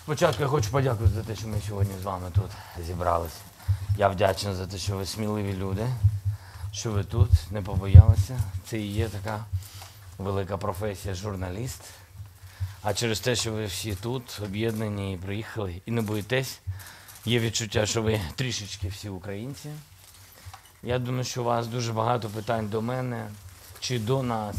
Спочатку я хочу подякувати за те, що ми сьогодні з вами тут зібралися. Я вдячний за те, що ви сміливі люди, що ви тут, не побоялися. Це і є така велика професія журналіст. А через те, що ви всі тут об'єднані і приїхали, і не боїтесь, є відчуття, що ви трішечки всі українці. Я думаю, що у вас дуже багато питань до мене чи до нас.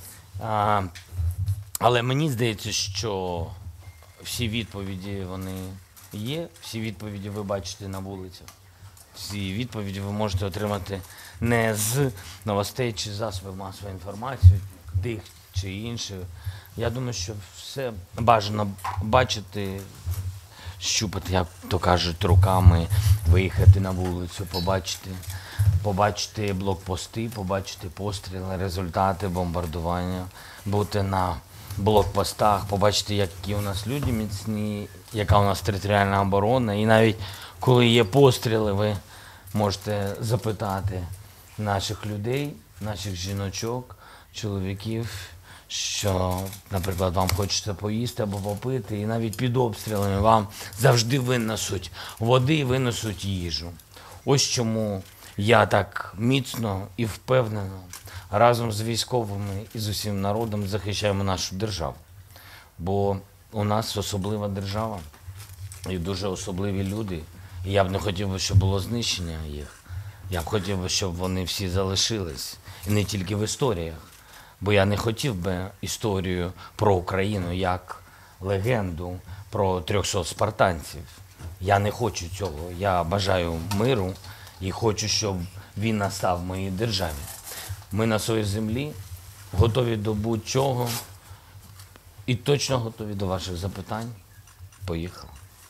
Але мені здається, що всі відповіді вони є, всі відповіді ви бачите на вулицях. Всі відповіді ви можете отримати не з новостей чи засобів масової інформації, тих чи інших. Я думаю, що все бажано бачити, щупати, як то кажуть, руками, виїхати на вулицю, побачити блокпости, побачити постріли, результати бомбардування, бути на блокпостах, побачити, які у нас люди міцні, яка у нас територіальна оборона. І навіть коли є постріли, ви можете запитати наших людей, наших жіночок, чоловіків, що, наприклад, вам хочеться поїсти або попити, і навіть під обстрілами вам завжди винесуть води, винесуть їжу. Ось чому я так міцно і впевнено разом з військовими і з усім народом захищаємо нашу державу. Бо у нас особлива держава і дуже особливі люди. І я б не хотів би, щоб було знищення їх. Я б хотів би, щоб вони всі залишились. І не тільки в історіях. Бо я не хотів би історію про Україну як легенду про 300 спартанців. Я не хочу цього. Я бажаю миру і хочу, щоб він настав в моїй державі. Ми на своїй землі готові до будь-чого і точно готові до ваших запитань. Поїхали.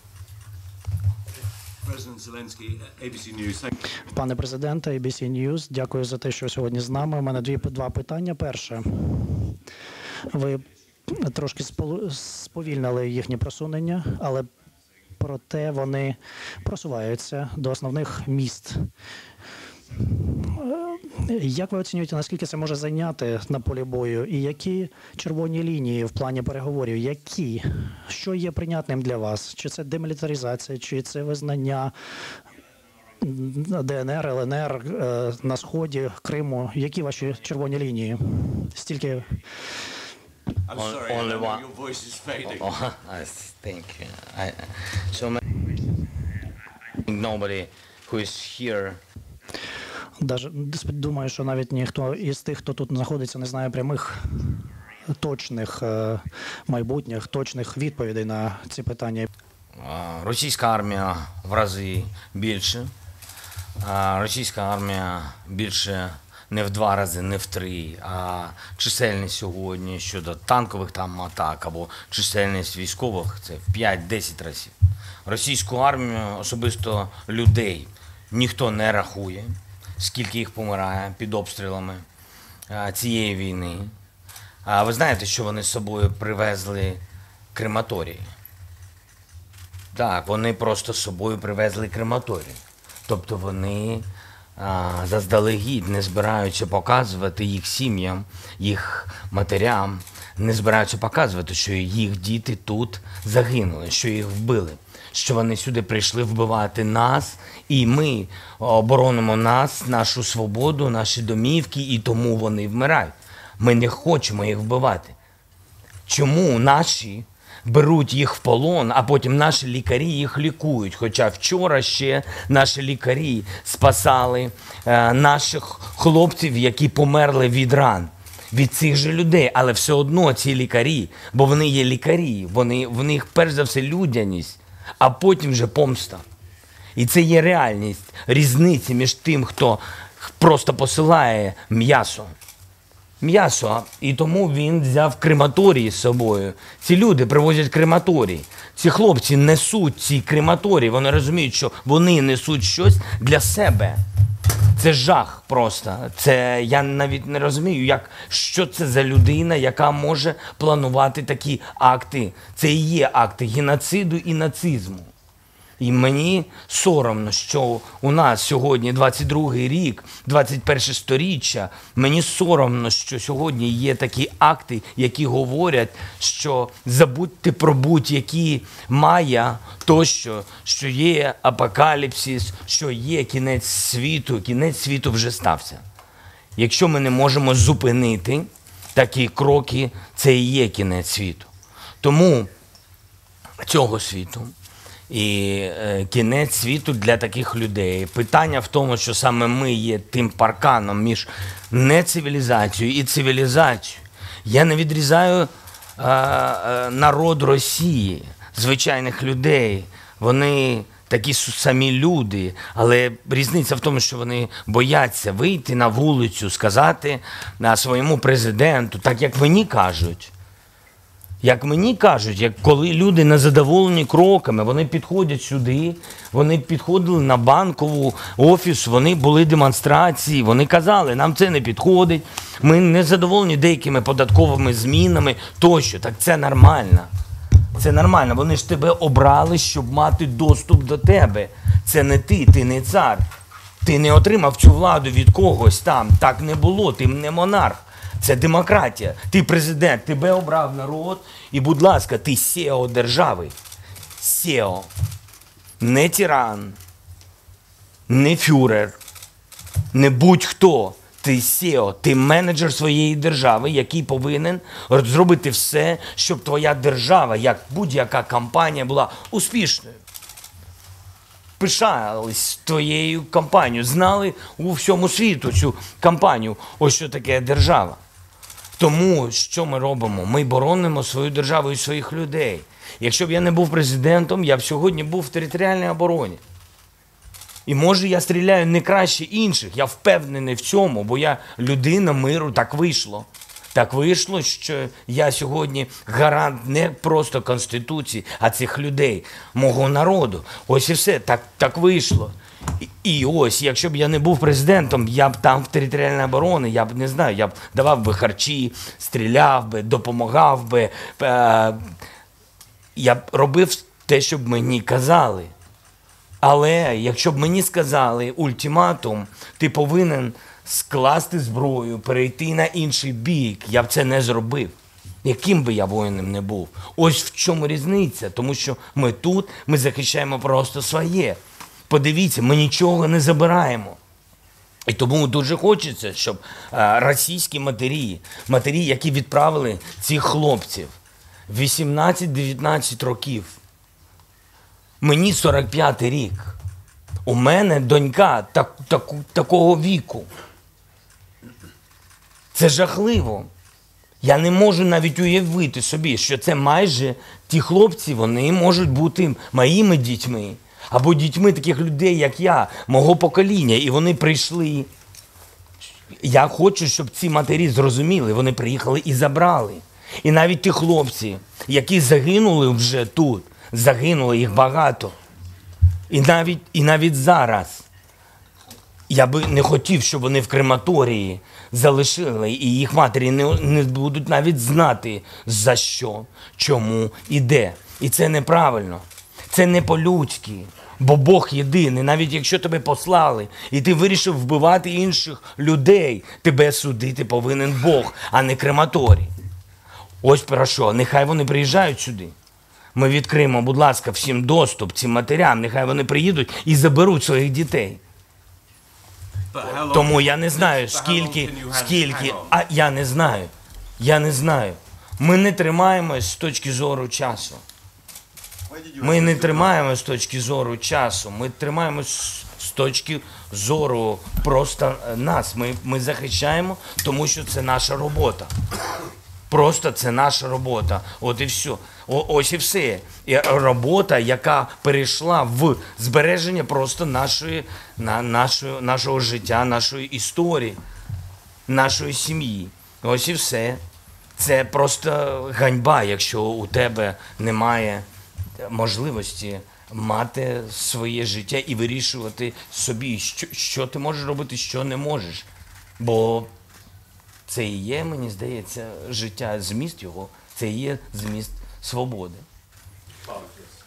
Пане президенте, ABC News, дякую за те, що сьогодні з нами. У мене два питання. Перше, ви трошки сповільнили їхнє просунення, але проте вони просуваються до основних міст. Як ви оцінюєте, наскільки це може зайняти на полі бою? І які червоні лінії в плані переговорів? Які? Що є прийнятним для вас? Чи це демілітаризація, чи це визнання ДНР, ЛНР на Сході, Криму? Які ваші червоні лінії? Стільки... Only one. Your voice is fading. Thank you. So nobody who is here. Думаю, що навіть ніхто із тих, хто тут знаходиться, не знає прямих, точних майбутніх, точних відповідей на ці питання. Російська армія в рази більше. Російська армія більше не в 2 рази, не в 3, а чисельність сьогодні щодо танкових там атак або чисельність військових – це в 5-10 разів. Російську армію, особисто людей, ніхто не рахує, скільки їх помирає під обстрілами цієї війни. Ви знаєте, що вони з собою привезли крематорії? Так, вони просто з собою привезли крематорії. Тобто вони заздалегідь не збираються показувати їх сім'ям, їх матерям, не збираються показувати, що їх діти тут загинули, що їх вбили, що вони сюди прийшли вбивати нас, і ми оборонимо нас, нашу свободу, наші домівки, і тому вони вмирають. Ми не хочемо їх вбивати. Чому наші беруть їх в полон, а потім наші лікарі їх лікують? Хоча вчора ще наші лікарі спасали наших хлопців, які померли від ран, від цих же людей. Але все одно ці лікарі, бо вони є лікарі, в них перш за все людяність, а потім вже помста. І це є реальність, різниці між тим, хто просто посилає м'ясо. І тому він взяв крематорії з собою. Ці люди привозять крематорії. Ці хлопці несуть ці крематорії. Вони розуміють, що вони несуть щось для себе. Це жах просто. Це я навіть не розумію, що це за людина, яка може планувати такі акти. Це і є акти геноциду і нацизму. І мені соромно, що у нас сьогодні 22-й рік, 21 сторіччя. Мені соромно, що сьогодні є такі акти, які говорять, що забудьте про будь-які майя, тощо, що є апокаліпсис, що є кінець світу вже стався. Якщо ми не можемо зупинити такі кроки, це і є кінець світу. Тому цього світу і кінець світу для таких людей. Питання в тому, що саме ми є тим парканом між нецивілізацією і цивілізацією. Я не відрізаю народ Росії, звичайних людей. Вони такі самі люди, але різниця в тому, що вони бояться вийти на вулицю, сказати своєму президенту, так як мені кажуть. Як мені кажуть, як коли люди незадоволені кроками, вони підходять сюди, вони підходили на Банкову, офіс, вони були демонстрації, вони казали, нам це не підходить, ми не задоволені деякими податковими змінами тощо. Так це нормально. Це нормально. Вони ж тебе обрали, щоб мати доступ до тебе. Це не ти не цар. Ти не отримав цю владу від когось там. Так не було, ти не монарх. Це демократія. Ти президент, тебе обрав народ. І, будь ласка, ти СЕО держави. СЕО. Не тиран, не фюрер, не будь-хто. Ти СЕО, ти менеджер своєї держави, який повинен зробити все, щоб твоя держава, як будь-яка компанія, була успішною. Пишались твоєю компанією, знали у всьому світу цю компанію, ось що таке держава. Тому що ми робимо? Ми боронимо свою державу і своїх людей. Якщо б я не був президентом, я б сьогодні був в територіальній обороні. І може я стріляю не краще інших, я впевнений в цьому, бо я людина миру, так вийшло. Так вийшло, що я сьогодні гарант не просто Конституції, а цих людей, мого народу. Ось і все, так вийшло. І ось, якщо б я не був президентом, я б там в територіальній обороні, я б не знаю, я б давав би харчі, стріляв би, допомагав би. Я б робив те, що б мені казали. Але якщо б мені сказали ультиматум, ти повинен скласти зброю, перейти на інший бік, я б це не зробив. Яким би я воїном не був. Ось в чому різниця, тому що ми тут, ми захищаємо просто своє. Подивіться, ми нічого не забираємо. І тому дуже хочеться, щоб російські матері, які відправили цих хлопців 18-19 років, мені 45-й рік. У мене донька такого віку. Це жахливо. Я не можу навіть уявити собі, що це майже ті хлопці, вони можуть бути моїми дітьми. Або дітьми таких людей, як я, мого покоління. І вони прийшли. Я хочу, щоб ці матері зрозуміли. Вони приїхали і забрали. І навіть ті хлопці, які загинули вже тут, загинули їх багато. І навіть зараз я би не хотів, щоб вони в крематорії залишили, і їх матері не будуть навіть знати, за що, чому і де. І це неправильно. Це не по-людськи, бо Бог єдиний. Навіть якщо тебе послали, і ти вирішив вбивати інших людей, тебе судити повинен Бог, а не крематорій. Ось про що. Нехай вони приїжджають сюди. Ми відкриємо, будь ласка, всім доступ цим матерям. Нехай вони приїдуть і заберуть своїх дітей. Тому я не знаю, скільки, я не знаю. Ми не тримаємось з точки зору часу. Ми не тримаємось з точки зору часу. Ми тримаємось з точки зору просто нас. Ми захищаємо, тому що це наша робота. Просто це наша робота. От і все. Ось і все. І робота, яка перейшла в збереження просто нашого життя, нашої історії, нашої сім'ї. Ось і все. Це просто ганьба, якщо у тебе немає можливості мати своє життя і вирішувати собі, що ти можеш робити, що не можеш. Бо це і є, мені здається, життя, зміст його, це і є зміст свободи.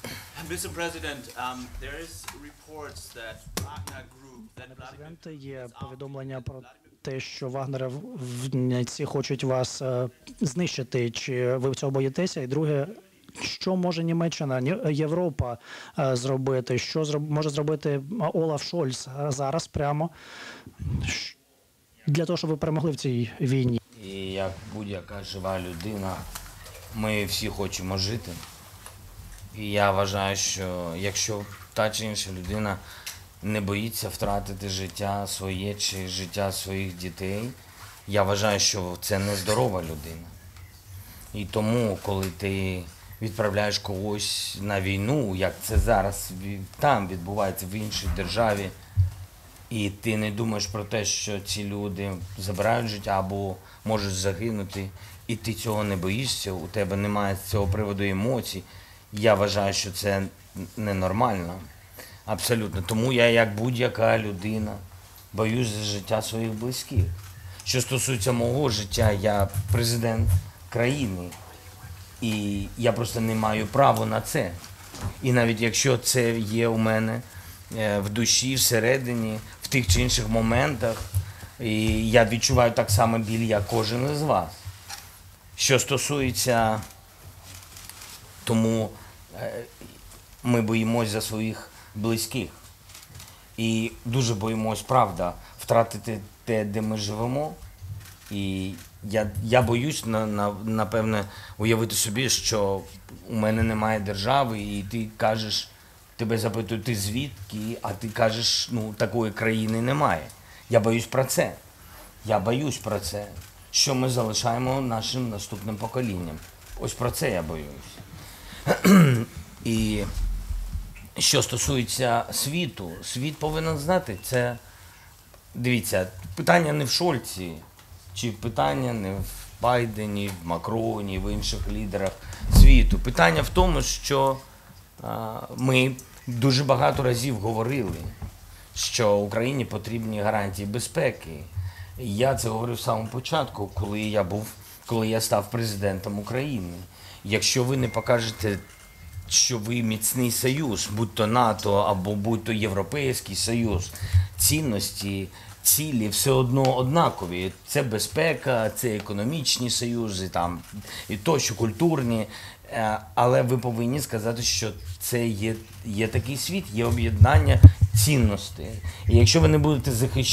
Mr. President, there is reports that Wagner Group, that Vladimir Президенте, є повідомлення про те, що вагнерівці хочуть вас знищити. Чи ви цього боїтеся? І друге, що може Німеччина, Європа зробити? Що може зробити Олаф Шольц зараз прямо для того, щоб ви перемогли в цій війні? І як будь-яка жива людина, ми всі хочемо жити. І я вважаю, що якщо та чи інша людина не боїться втратити життя своє чи життя своїх дітей, я вважаю, що це нездорова людина. І тому, коли ти відправляєш когось на війну, як це зараз там відбувається, в іншій державі, і ти не думаєш про те, що ці люди забирають життя або можуть загинути, і ти цього не боїшся, у тебе немає з цього приводу емоцій, я вважаю, що це ненормально. Абсолютно. Тому я, як будь-яка людина, боюсь за життя своїх близьких. Що стосується мого життя, я президент країни. І я просто не маю права на це. І навіть якщо це є у мене в душі, всередині, в тих чи інших моментах, і я відчуваю так само біль, як кожен із вас. Що стосується, тому ми боїмось за своїх близьких. І дуже боїмось, правда, втратити те, де ми живемо. І я боюсь, напевне, уявити собі, що у мене немає держави, і ти кажеш, тебе запитують, ти звідки, а ти кажеш, ну, такої країни немає. Я боюсь про це. Я боюсь про це. Що ми залишаємо нашим наступним поколінням. Ось про це я боюсь. І що стосується світу, світ повинен знати, це, дивіться, питання не в Шольці, чи питання не в Байдені, в Макроні, в інших лідерах світу. Питання в тому, що ми дуже багато разів говорили, що Україні потрібні гарантії безпеки. І я це говорив з самого початку, коли я став президентом України. Якщо ви не покажете, що ви міцний союз, будь то НАТО або будь то Європейський Союз, цінності, цілі все одно однакові. Це безпека, це економічні союзи, там, і тощо, культурні. Але ви повинні сказати, що це є такий світ, є об'єднання цінностей. І якщо ви не будете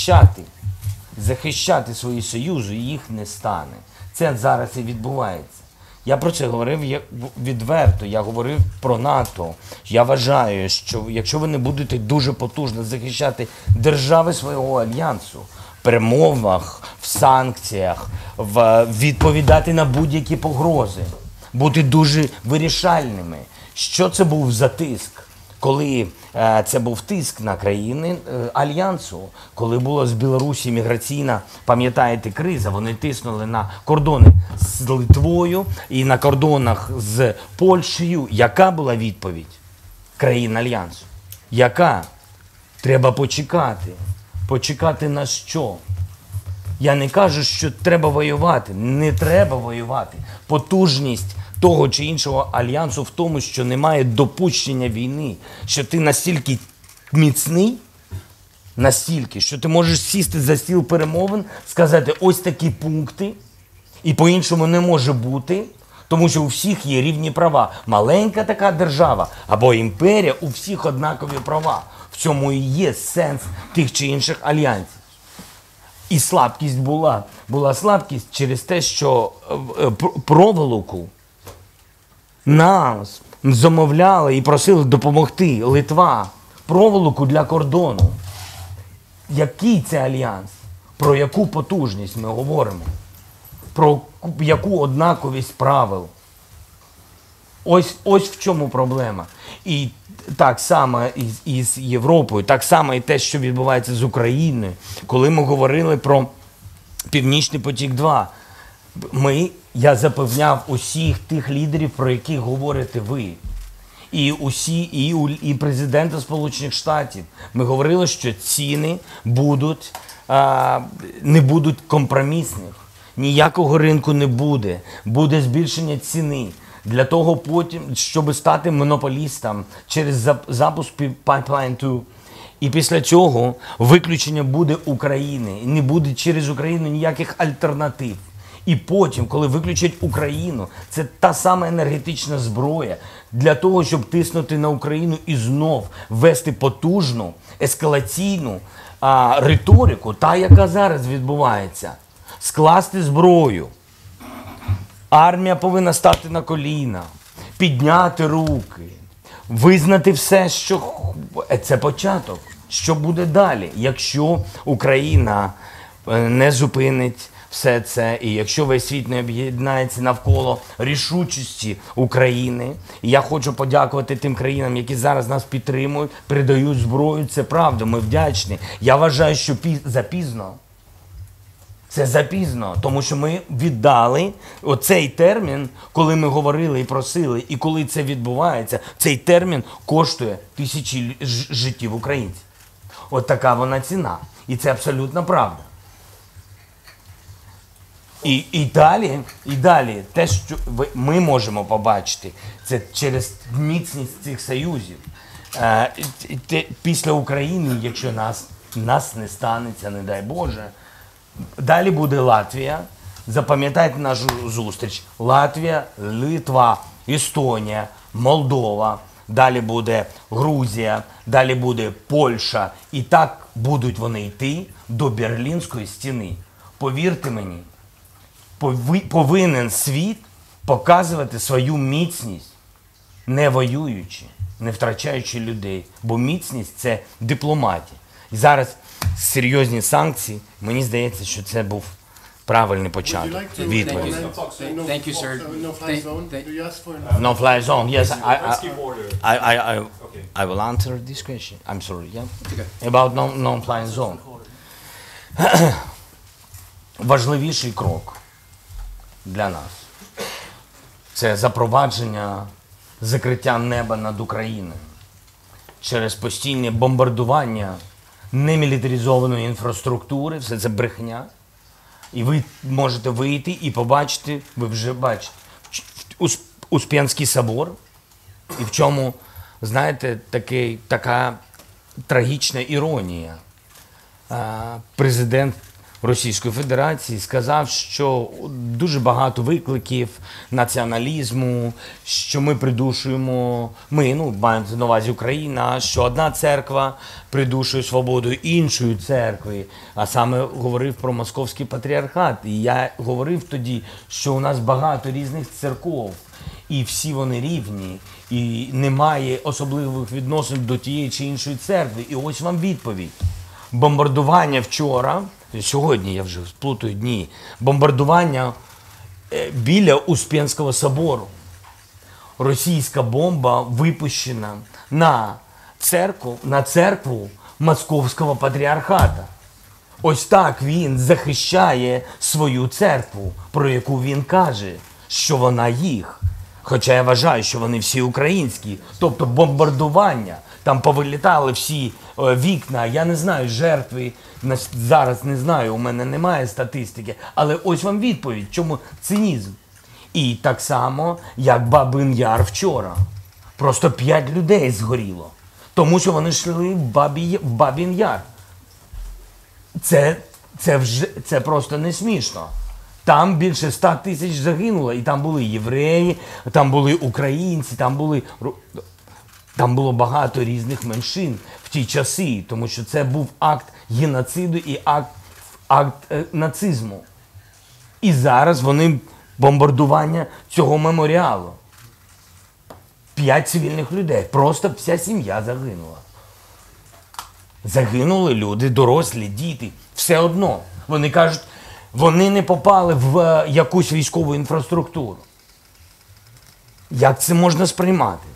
захищати свої союзи, їх не стане. Це зараз і відбувається. Я про це говорив відверто, я говорив про НАТО. Я вважаю, що якщо ви не будете дуже потужно захищати держави свого альянсу, в перемовах, в санкціях, відповідати на будь-які погрози, бути дуже вирішальними. Що це був за тиск? Коли це був тиск на країни Альянсу, коли була з Білорусі міграційна, пам'ятаєте, криза, вони тиснули на кордони з Литвою і на кордонах з Польщею. Яка була відповідь країн Альянсу? Яка? Треба почекати. Почекати на що? Я не кажу, що треба воювати. Не треба воювати. Потужність того чи іншого альянсу в тому, що немає допущення війни, що ти настільки міцний, настільки, що ти можеш сісти за стіл перемовин, сказати ось такі пункти, і по-іншому не може бути, тому що у всіх є рівні права. Маленька така держава або імперія, у всіх однакові права. В цьому і є сенс тих чи інших альянсів. І слабкість була слабкість через те, що проволоку нас замовляли і просили допомогти Литва, проволоку для кордону. Який це альянс? Про яку потужність ми говоримо? Про яку однаковість правил? Ось в чому проблема. І так само і з Європою, так само і те, що відбувається з Україною. Коли ми говорили про Північний потік-2, я запевняв усіх тих лідерів, про яких говорите ви. І президента Сполучених Штатів. Ми говорили, що ціни не будуть компромісних. Ніякого ринку не буде. Буде збільшення ціни. для того потім, щоб стати монополістом через запуск Pipeline 2. І після цього виключення буде України. І не буде через Україну ніяких альтернатив. І потім, коли виключать Україну, це та сама енергетична зброя для того, щоб тиснути на Україну і знов вести потужну ескалаційну риторику, та, яка зараз відбувається. Скласти зброю. Армія повинна стати на коліна, підняти руки, визнати все, що це початок. Що буде далі, якщо Україна не зупинить все це, і якщо весь світ не об'єднається навколо рішучості України. І я хочу подякувати тим країнам, які зараз нас підтримують, передають зброю. Це правда, ми вдячні. Я вважаю, що запізно. Це запізно, тому що ми віддали оцей термін, коли ми говорили і просили, і коли це відбувається, цей термін коштує тисячі життів українців. От така вона ціна. І це абсолютно правда. І далі, те, що ми можемо побачити, це через міцність цих союзів. Після України, якщо нас не станеться, не дай Боже, далі буде Латвія. Запам'ятайте нашу зустріч. Латвія, Литва, Естонія, Молдова. Далі буде Грузія, далі буде Польща. І так будуть вони йти до Берлінської стіни. Повірте мені, повинен світ показувати свою міцність, не воюючи, не втрачаючи людей. Бо міцність – це дипломатія. І зараз серйозні санкції, мені здається, що це був правильний початок. Відповідь. Thank you, sir. No-fly zone. Thank- Do you ask for an No-fly zone, yes, Rescue border. I will answer this question. I'm sorry, yeah? Okay. About non-flying zone. Важливіший крок для нас – це запровадження закриття неба над Україною через постійне бомбардування немілітаризованої інфраструктури, все це брехня. І ви можете вийти і побачити, ви вже бачите, Успенський собор, і в чому, знаєте, така трагічна іронія. Президент Російської Федерації сказав, що дуже багато викликів націоналізму, що ми придушуємо, маємо на увазі Україна, що одна церква придушує свободу іншої церкви, а саме говорив про Московський патріархат. І я говорив тоді, що у нас багато різних церков, і всі вони рівні, і немає особливих відносин до тієї чи іншої церкви. І ось вам відповідь. Бомбардування вчора, сьогодні я вже сплутаю дні, бомбардування біля Успенського собору. Російська бомба випущена на церкву Московського патріархата. Ось так він захищає свою церкву, про яку він каже, що вона їх. Хоча я вважаю, що вони всі українські. Тобто бомбардування, там повилітали всі вікна, я не знаю, жертви, зараз не знаю, у мене немає статистики, але ось вам відповідь, чому цинізм. І так само, як Бабин Яр вчора. Просто 5 людей згоріло, тому що вони йшли в Бабин Яр. Це просто не смішно. Там більше 100 тисяч загинуло, і там були євреї, там були українці, там було багато різних меншин в ті часи, тому що це був акт геноциду і акт нацизму. І зараз вони бомбардування цього меморіалу. 5 цивільних людей, просто вся сім'я загинула. Загинули люди, дорослі, діти, все одно. Вони кажуть, вони не попали в якусь військову інфраструктуру. Як це можна сприймати?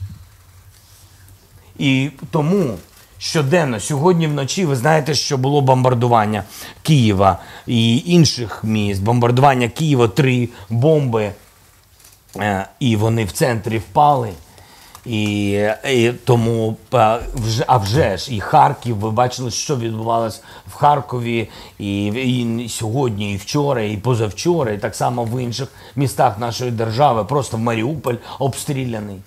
І тому щоденно, сьогодні вночі, ви знаєте, що було бомбардування Києва і інших міст. Бомбардування Києва, 3 бомби, і вони в центрі впали. І тому, а вже ж, і Харків, ви бачили, що відбувалось в Харкові, і сьогодні, і вчора, і позавчора, і так само в інших містах нашої держави, просто Маріуполь обстріляний.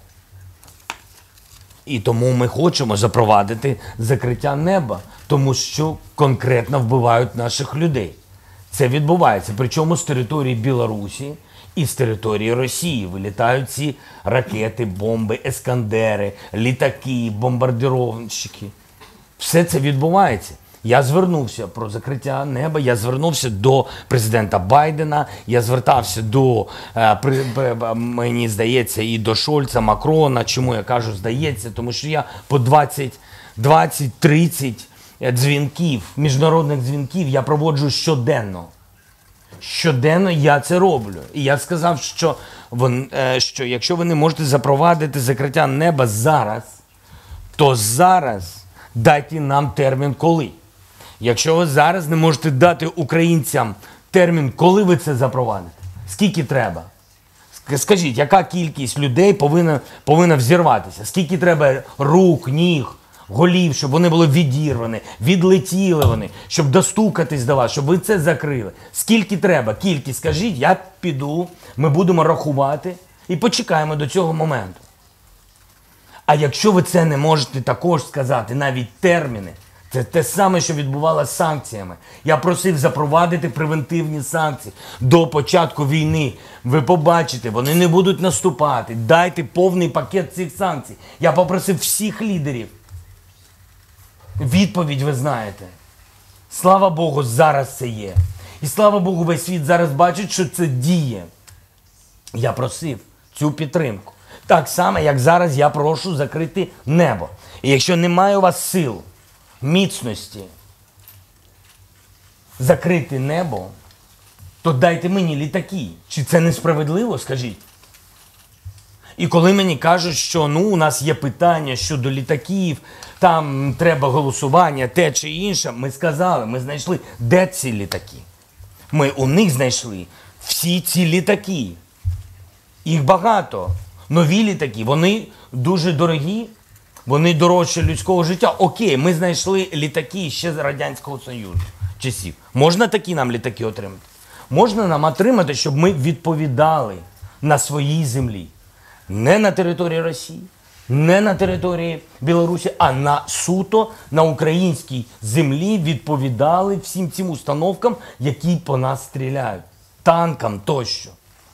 І тому ми хочемо запровадити закриття неба, тому що конкретно вбивають наших людей. Це відбувається, причому з території Білорусі і з території Росії вилітають ці ракети, бомби, ескандери, літаки, бомбардировщики. Все це відбувається. Я звернувся про закриття неба, я звернувся до президента Байдена, я звертався до, мені здається, і до Шольца, Макрона. Чому я кажу здається? Тому що я по 20-30 дзвінків, міжнародних дзвінків я проводжу щоденно. Щоденно я це роблю. І я сказав, що якщо ви не можете запровадити закриття неба зараз, то зараз дайте нам термін коли. Якщо ви зараз не можете дати українцям термін, коли ви це запровадите, скільки треба? Скажіть, яка кількість людей повинна взірватися? Скільки треба рук, ніг, голів, щоб вони були відірвані, відлетіли вони, щоб достукатись до вас, щоб ви це закрили? Скільки треба? Кількість, скажіть, я піду, ми будемо рахувати і почекаємо до цього моменту. А якщо ви це не можете також сказати, навіть терміни, це те саме, що відбувалося з санкціями. Я просив запровадити превентивні санкції до початку війни. Ви побачите, вони не будуть наступати. Дайте повний пакет цих санкцій. Я попросив всіх лідерів. Відповідь ви знаєте. Слава Богу, зараз це є. І слава Богу, весь світ зараз бачить, що це діє. Я просив цю підтримку. Так само, як зараз я прошу закрити небо. І якщо немає у вас сил, міцності закрити небо, то дайте мені літаки. Чи це несправедливо, скажіть? І коли мені кажуть, що у нас є питання щодо літаків, там треба голосування, те чи інше, ми сказали, ми знайшли, де ці літаки. Ми у них знайшли всі ці літаки. Їх багато. Нові літаки, вони дуже дорогі, вони дорожче людського життя. Окей, ми знайшли літаки ще з Радянського Союзу часів. Можна такі нам літаки отримати? Можна нам отримати, щоб ми відповідали на своїй землі. Не на території Росії, не на території Білорусі, а суто на українській землі відповідали всім цим установкам, які по нас стріляють. Танкам тощо.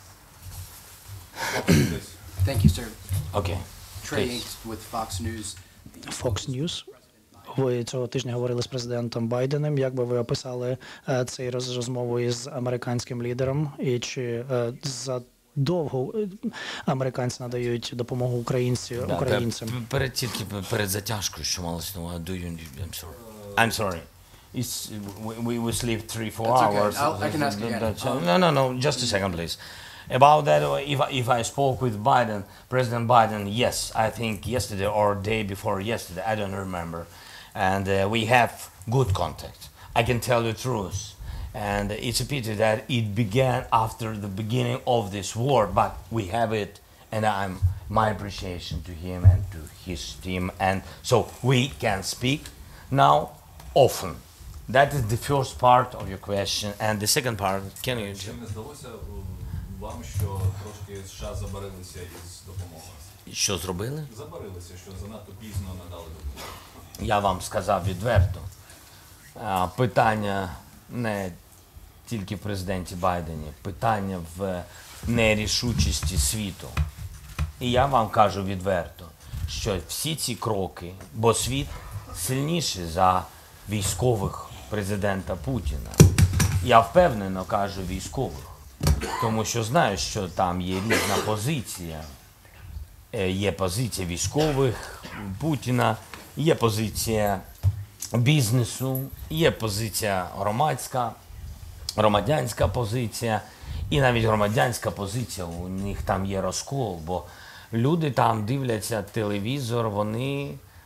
Thank you, sir. Окей. Trey Yanks with Fox News. Fox News. Ви цього тижня говорили з президентом Байденом. Як би ви описали цей розмову із американським лідером? І чи задовго американці надають допомогу українцям? Тільки перед затяжкою, що малося на увазі. I'm sorry. We sleep 3-4 That's okay. hours. I can ask again. No, just a second, please. About that, if I spoke with Biden, President Biden, yes, I think yesterday or day before yesterday, I don't remember. And we have good contact. I can tell you the truth. And it's a pity that it began after the beginning of this war, but we have it, and my appreciation to him and to his team. And so we can speak now often. That is the first part of your question. And the second part, can you... Чи не здалося вам, що трошки США забарилися із допомогою? Що зробили? Забарилися, що занадто пізно надали допомогу. Я вам сказав відверто. Питання не тільки в президенті Байдені, питання в нерішучості світу. І я вам кажу відверто, що всі ці кроки, бо світ сильніший за військових президента Путіна. Я впевнено кажу військових, тому що знаю, що там є різна позиція. Є позиція військових Путіна, є позиція бізнесу, є позиція громадянська позиція. І навіть громадянська позиція, у них там є розкол, бо люди там дивляться телевізор, вони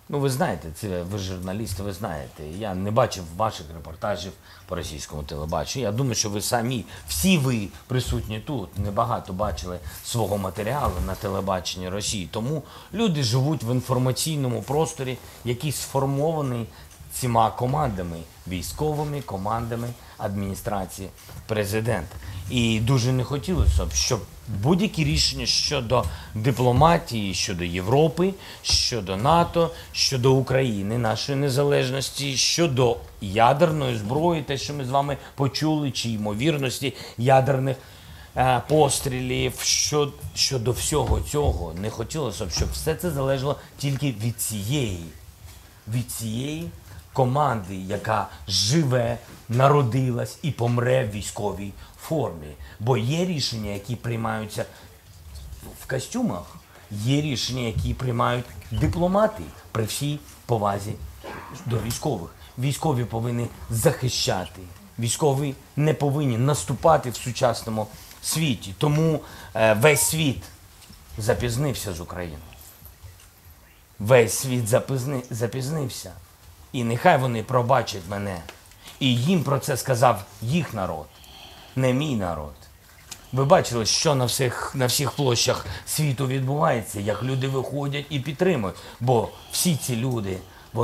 Ну, ви знаєте, це ви журналісти, ви знаєте. Я не бачив ваших репортажів по російському телебаченню. Я думаю, що ви самі, всі ви присутні тут, небагато бачили свого матеріалу на телебаченні Росії. Тому люди живуть в інформаційному просторі, який сформований цими командами, військовими командами адміністрації президента. І дуже не хотілося б, щоб будь-які рішення щодо дипломатії, щодо Європи, щодо НАТО, щодо України, нашої незалежності, щодо ядерної зброї, те, що ми з вами почули, чи ймовірності ядерних пострілів, щодо всього цього, не хотілося б, щоб все це залежало тільки від цієї команди, яка живе, народилась і помре в військовій формі. Бо є рішення, які приймаються в костюмах, є рішення, які приймають дипломати при всій повазі до військових. Військові повинні захищати. Військові не повинні наступати в сучасному світі. Тому весь світ запізнився з Україною. Весь світ запізнився. І нехай вони пробачать мене. І їм про це сказав їх народ, не мій народ. Ви бачили, що на всіх площах світу відбувається, як люди виходять і підтримують. Бо всі ці люди,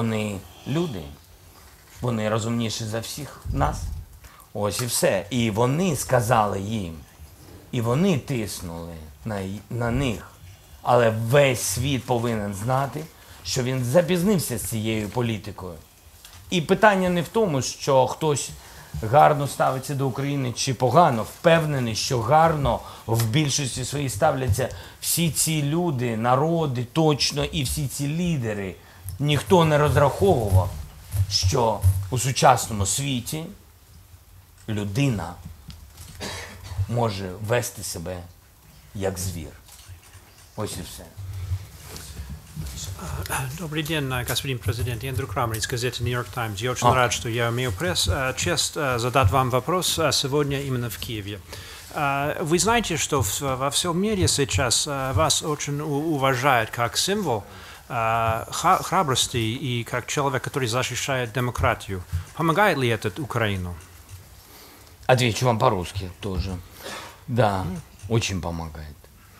вони розумніші за всіх нас. Ось і все. І вони сказали їм, і вони тиснули на них. Але весь світ повинен знати, що він запізнився з цією політикою. І питання не в тому, що хтось гарно ставиться до України чи погано. Впевнений, що гарно в більшості своїй ставляться всі ці люди, народи точно і всі ці лідери. Ніхто не розраховував, що у сучасному світі людина може вести себе як звір. Ось і все. Добрый день, господин президент. Эндрю Крамер из газеты «Нью-Йорк Таймс». Я очень рад, что я имею честь задать вам вопрос сегодня именно в Киеве. Вы знаете, что во всем мире сейчас вас очень уважают как символ храбрости и как человек, который защищает демократию. Помогает ли это Украину? Отвечу вам по-русски тоже. Да, очень помогает.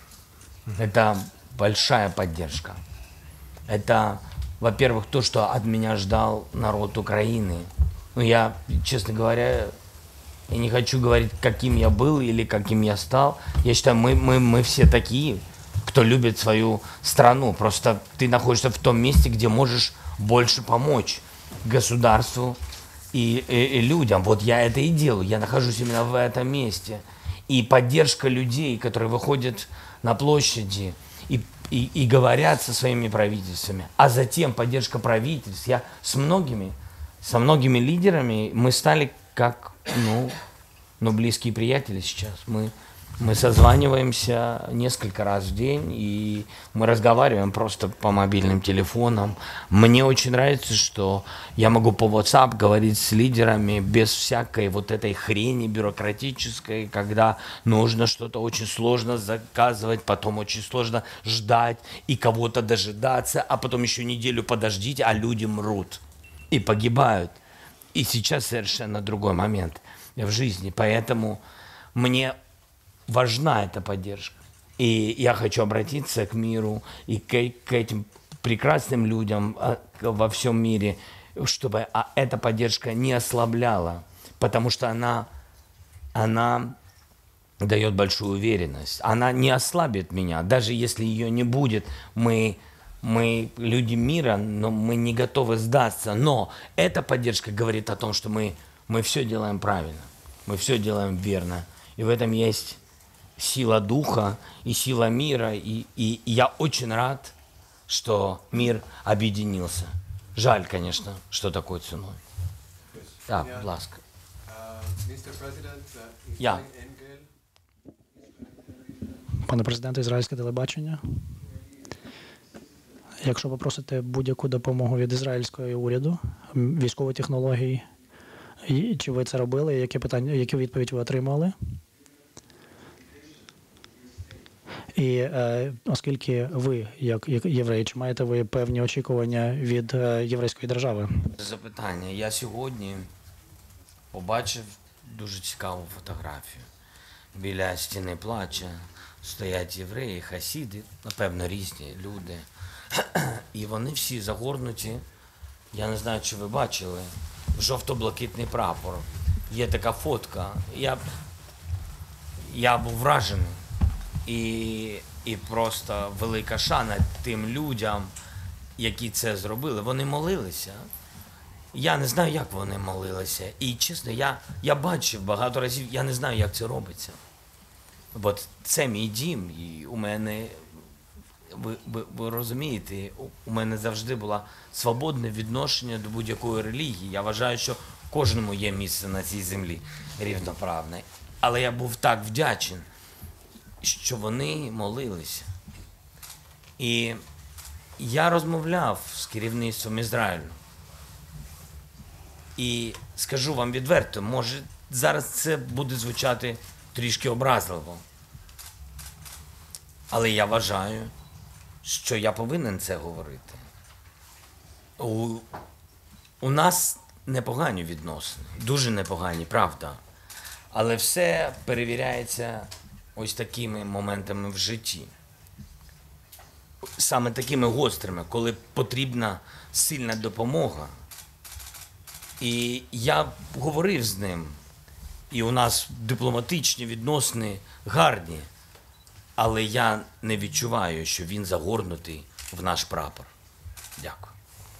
Это большая поддержка. Это, во-первых, то, что от меня ждал народ Украины. Ну, я, честно говоря, я не хочу говорить, каким я был или каким я стал. Я считаю, мы все такие, кто любит свою страну. Просто ты находишься в том месте, где можешь больше помочь государству и людям. Вот я это и делаю. Я нахожусь именно в этом месте. И поддержка людей, которые выходят на площади и говорят со своими правительствами, а затем поддержка правительств. Я со многими лидерами мы стали как, близкие приятели сейчас. Мы созваниваемся несколько раз в день, и мы разговариваем просто по мобильным телефонам. Мне очень нравится, что я могу по WhatsApp говорить с лидерами без всякой вот этой хрени бюрократической, когда нужно что-то очень сложно заказывать, потом очень сложно ждать и кого-то дожидаться, а потом еще неделю подождите, а люди мрут и погибают. И сейчас совершенно другой момент в жизни, поэтому мне важна эта поддержка. И я хочу обратиться к миру и к этим прекрасным людям во всем мире, чтобы эта поддержка не ослабляла, потому что она дает большую уверенность. Она не ослабит меня, даже если ее не будет. Мы люди мира, но мы не готовы сдаться. Но эта поддержка говорит о том, что мы все делаем правильно, мы все делаем верно. И в этом есть сила духа и сила мира. И я очень рад, что мир объединился. Жаль, конечно, что такой ценой. Так, будь ласка. Я. Пане президенте, ізраїльське телебачення. Якщо попросите будь-яку допомогу від ізраїльського уряду, військової технології, чи ви це робили, які відповідь ви отримали? І оскільки ви, як єврей, чи маєте ви певні очікування від єврейської держави? Запитання. Я сьогодні побачив дуже цікаву фотографію. Біля стіни плача стоять євреї, хасіди, напевно, різні люди. І вони всі загорнуті, я не знаю, чи ви бачили, в жовто-блакитний прапор. Є така фотка. Я був вражений. І просто велика шана тим людям, які це зробили. Вони молилися. Я не знаю, як вони молилися. І чесно, я бачив багато разів, я не знаю, як це робиться. Бо це мій дім, і у мене, ви розумієте, у мене завжди було свободне відношення до будь-якої релігії. Я вважаю, що кожному є місце на цій землі рівноправне. Але я був так вдячний, що вони молилися. І я розмовляв з керівництвом Ізраїлю. І скажу вам відверто, може зараз це буде звучати трішки образливо. Але я вважаю, що я повинен це говорити. У нас непогані відносини, дуже непогані, правда. Але все перевіряється ось такими моментами в житті. Саме такими гострими, коли потрібна сильна допомога. І я говорив з ним, і у нас дипломатичні відносини гарні, але я не відчуваю, що він загорнутий в наш прапор. Дякую.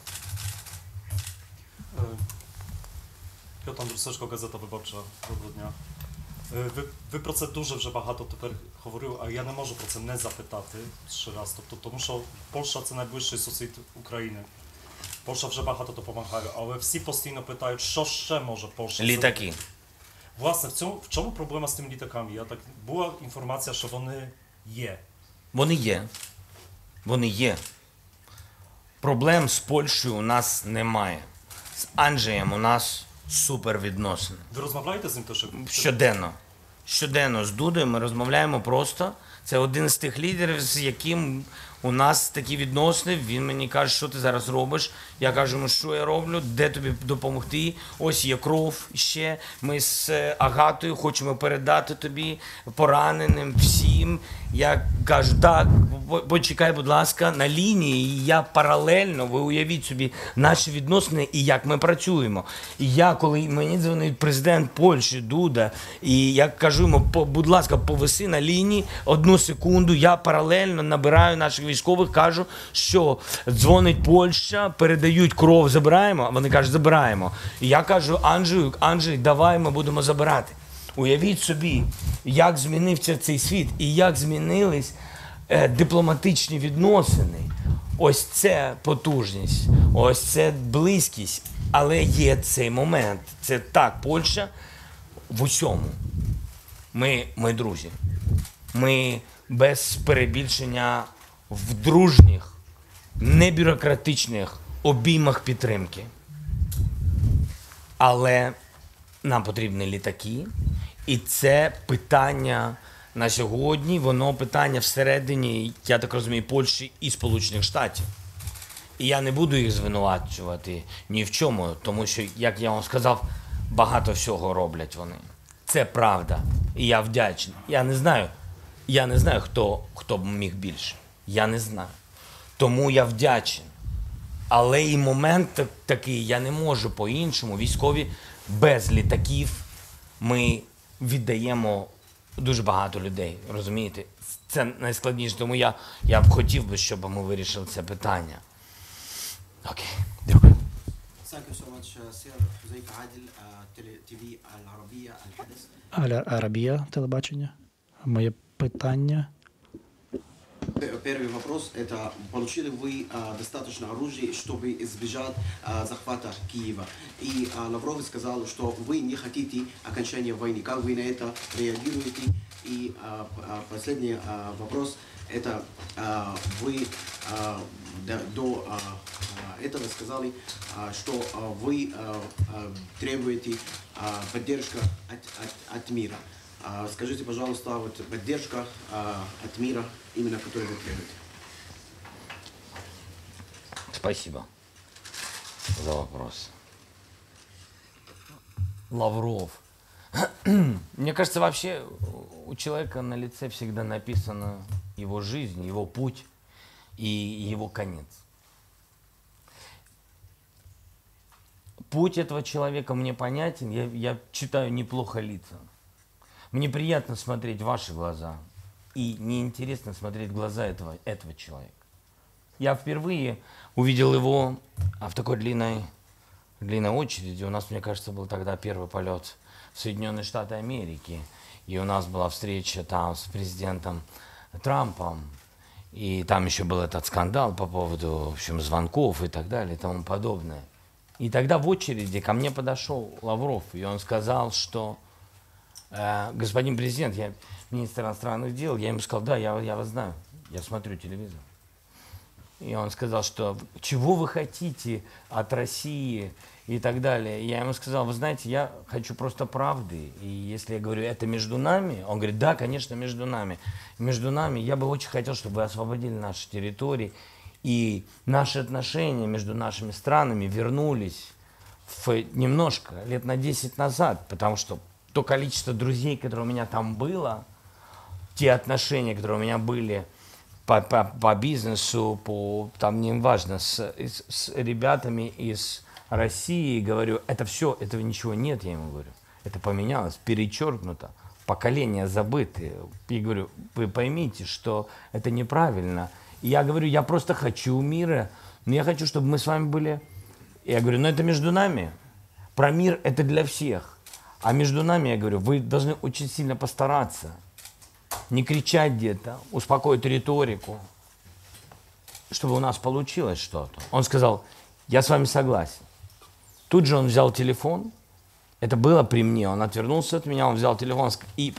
Piotr Andruseczko, Gazeta Wyborcza. Доброго дня. Ви про це дуже вже багато тепер говорили, а я не можу про це не запитати ще раз. Тобто, тому що Польща – це найближчий сусід України. Польща вже багато допомагає, але всі постійно питають, що ще може Польща зробити. Літаки. Власне, в чому проблема з тими літаками? Була інформація, що вони є. Вони є. Вони є. Проблем з Польщею у нас немає. З Анджеєм у нас супер відносини. Ви розмовляєте з ним теж? Щоденно. Щоденно з Дудою ми розмовляємо просто. Це один з тих лідерів, з яким у нас такі відносини. Він мені каже, що ти зараз робиш. Я кажу, ну що я роблю, де тобі допомогти. Ось є кров ще. Ми з Агатою хочемо передати тобі пораненим всім. Я кажу, так, почекай, будь ласка, на лінії. І я паралельно, ви уявіть собі, наші відносини і як ми працюємо. І я, коли мені дзвонить президент Польщі, Дуда, і я кажу йому, будь ласка, повиси на лінії, 1 секунду, я паралельно набираю наших військових, кажу, що дзвонить Польща, передають кров, забираємо, а вони кажуть, забираємо. І я кажу, Анджей, давай ми будемо забирати. Уявіть собі, як змінився цей світ і як змінились дипломатичні відносини. Ось це потужність, ось це близькість. Але є цей момент. Це так, Польща в усьому. Ми друзі. Ми без перебільшення в дружніх, небюрократичних обіймах підтримки. Але нам потрібні літаки. І це питання на сьогодні, воно питання всередині, я так розумію, Польщі і Сполучених Штатів. І я не буду їх звинувачувати ні в чому, тому що, як я вам сказав, багато всього роблять вони. Це правда. І я вдячний. Я не знаю, хто б міг більше. Я не знаю. Тому я вдячний. Але і момент такий, я не можу по-іншому. Військові без літаків ми віддаємо дуже багато людей, розумієте? Це найскладніше, тому я б хотів би, щоб ми вирішили це питання. Окей, дякую. Thank you so much, sir. حذيفة عادل, TV العربية الحدث. Аль-Арабія, телебачення. Моє питання. Первый вопрос – это получили вы достаточно оружия, чтобы избежать захвата Киева? И Лавров сказал, что вы не хотите окончания войны. Как вы на это реагируете? И последний вопрос – это вы до этого сказали, что вы требуете поддержку от мира. Скажите, пожалуйста, вот поддержка от мира, именно который вы требуете. Спасибо за вопрос. Лавров. Мне кажется, вообще у человека на лице всегда написана его жизнь, его путь и его конец. Путь этого человека мне понятен, я читаю неплохо лица. Мне приятно смотреть в ваши глаза, и неинтересно смотреть в глаза этого человека. Я впервые увидел его в такой длинной очереди. У нас, мне кажется, был тогда первый полет в Соединенные Штаты Америки. И у нас была встреча там с президентом Трампом. И там еще был этот скандал по поводу, в общем, звонков и так далее и тому подобное. И тогда в очереди ко мне подошел Лавров, и он сказал, что господин президент, я министр иностранных дел, я ему сказал, да, я вас знаю, я смотрю телевизор. И он сказал, что чего вы хотите от России и так далее. Я ему сказал, вы знаете, я хочу просто правды. И если я говорю, это между нами, он говорит, да, конечно, между нами. Между нами я бы очень хотел, чтобы вы освободили наши территории. И наши отношения между нашими странами вернулись немножко, лет на 10 назад. Потому что то количество друзей, которые у меня там было, те отношения, которые у меня были по бизнесу, там не важно, с ребятами из России, говорю, это все, этого ничего нет, я ему говорю. Это поменялось, перечеркнуто, поколения забыты. И говорю, вы поймите, что это неправильно. И я говорю, я просто хочу мира, но я хочу, чтобы мы с вами были. Я говорю, это между нами. Про мир это для всех. А между нами, я говорю, вы должны очень сильно постараться. Не кричать где-то, успокоить риторику, чтобы у нас получилось что-то. Он сказал, я с вами согласен. Тут же он взял телефон, это было при мне, он отвернулся от меня, он взял телефон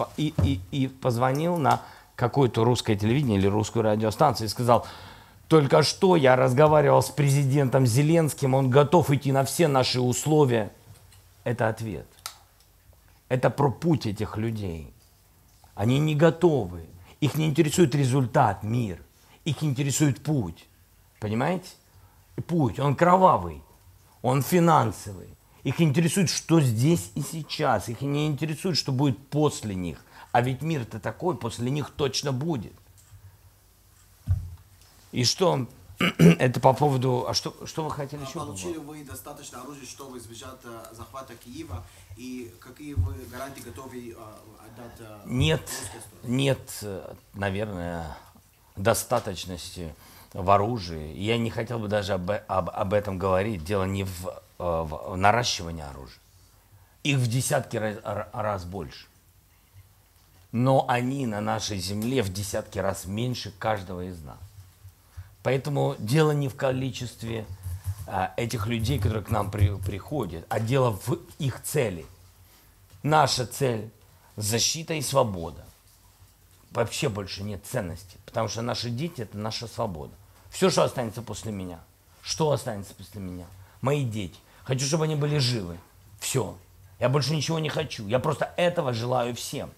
и позвонил на какое-то русское телевидение или русскую радиостанцию и сказал, только что я разговаривал с президентом Зеленским, он готов идти на все наши условия. Это ответ. Это про путь этих людей. Они не готовы. Их не интересует результат, мир. Их интересует путь. Понимаете? Путь. Он кровавый. Он финансовый. Их интересует, что здесь и сейчас. Их не интересует, что будет после них. А ведь мир-то такой, после них точно будет. И что? Это по поводу... А что вы хотели еще? Получили вы достаточно оружия, чтобы избежать захвата Киева? И какие вы гарантии готовы отдать? Нет, наверное, достаточности в оружии. Я не хотел бы даже об этом говорить. Дело не в наращивании оружия. Их в десятки раз больше. Но они на нашей земле в десятки раз меньше каждого из нас. Поэтому дело не в количестве этих людей, которые к нам приходят, а дело в их цели. Наша цель – защита и свобода. Вообще больше нет ценности, потому что наши дети – это наша свобода. Все, что останется после меня. Что останется после меня? Мои дети. Хочу, чтобы они были живы. Все. Я больше ничего не хочу. Я просто этого желаю всем.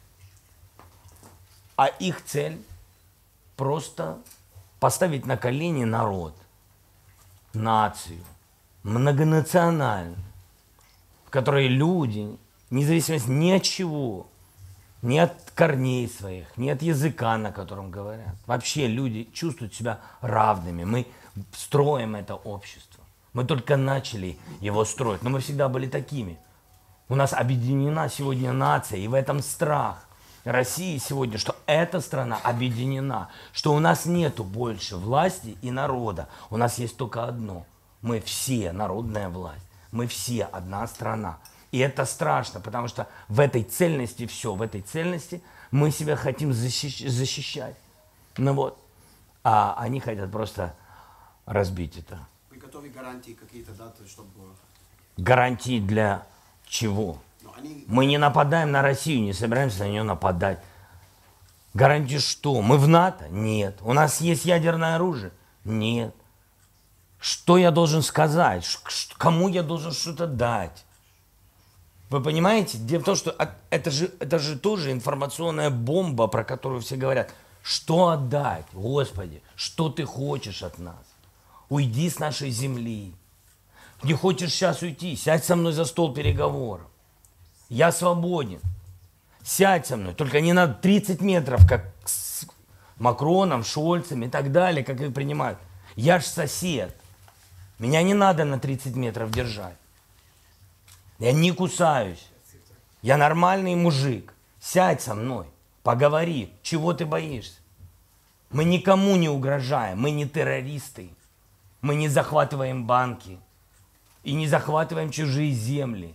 А их цель – просто поставить на колени народ, нацию, многонациональную, в которой люди, независимо ни от чего, ни от корней своих, ни от языка, на котором говорят, вообще люди чувствуют себя равными. Мы строим это общество. Мы только начали его строить, но мы всегда были такими. У нас объединена сегодня нация, и в этом страх России сегодня, что эта страна объединена, что у нас нету больше власти и народа. У нас есть только одно. Мы все народная власть. Мы все одна страна. И это страшно, потому что в этой цельности все, в этой цельности мы себя хотим защищать. Ну вот. А они хотят просто разбить это. Вы готовы гарантии какие-то даты, чтобы... Гарантии для чего? Мы не нападаем на Россию, не собираемся на нее нападать. Гарантии что? Мы в НАТО? Нет. У нас есть ядерное оружие? Нет. Что я должен сказать? Кому я должен что-то дать? Вы понимаете? Дело в том, что это же тоже информационная бомба, про которую все говорят. Что отдать? Господи, что ты хочешь от нас? Уйди с нашей земли. Не хочешь сейчас уйти? Сядь со мной за стол переговоров. Я свободен. Сядь со мной. Только не на 30 метров, как с Макроном, Шольцем и так далее, как их принимают. Я ж сосед. Меня не надо на 30 метров держать. Я не кусаюсь. Я нормальный мужик. Сядь со мной. Поговори. Чего ты боишься? Мы никому не угрожаем. Мы не террористы. Мы не захватываем банки. И не захватываем чужие земли.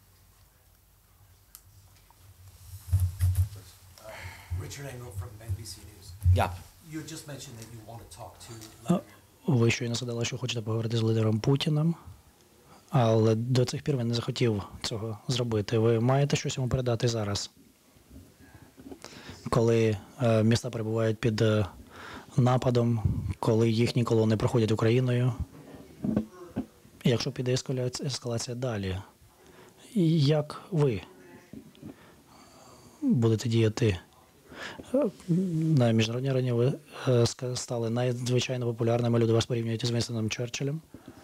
Richard Engel from NBC News. Yeah. You had just mentioned that you want to talk to. Ви щойно сказали, що хочете поговорити з лідером Путіним, але до цих пір він не захотів цього зробити. Ви маєте щось йому передати зараз? Коли міста перебувають під нападом, коли їхні колони проходять Україною, і якщо піде ескалація далі, як ви будете діяти? На міжнародній арені ви стали надзвичайно популярними. Люди вас порівнюють з Вінстоном Черчиллем.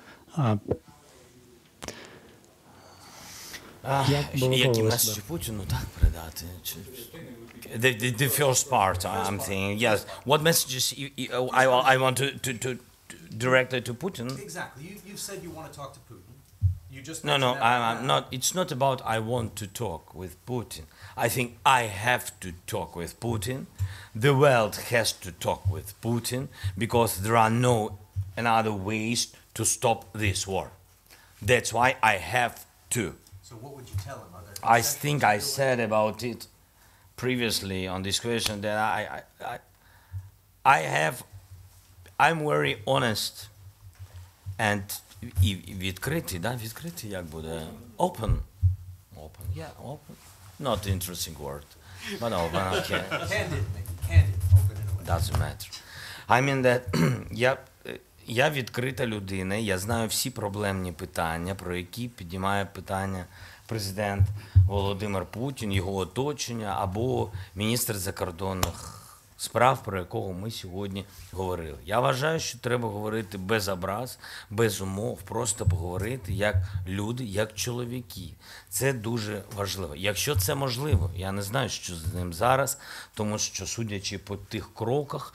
Як би ви Які повели меседжі себе? Путіну так передати? The first part, I'm saying, yes. What messages I want to directly to Putin? Exactly. You've said you want to talk to Putin. You just No, mentioned that I'm not. It's not about I want to talk with Putin. I think I have to talk with Putin. The world has to talk with Putin because there are no another ways to stop this war. That's why I have to. So what would you tell him? Are there I think I said about it previously on this question that I'm very honest and відкритий, да? Відкритий як буде? Open. Open. Not interesting word, but open, okay. candid, maybe candid, open in a way? Doesn't matter. I mean that я відкрита людина, я знаю всі проблемні питання, про які піднімає питання президент Володимир Путін, його оточення або міністр закордонних справ, про якого ми сьогодні говорили. Я вважаю, що треба говорити без образ, без умов, просто поговорити як люди, як чоловіки. Це дуже важливо. Якщо це можливо, я не знаю, що з ним зараз, тому що, судячи по тих кроках,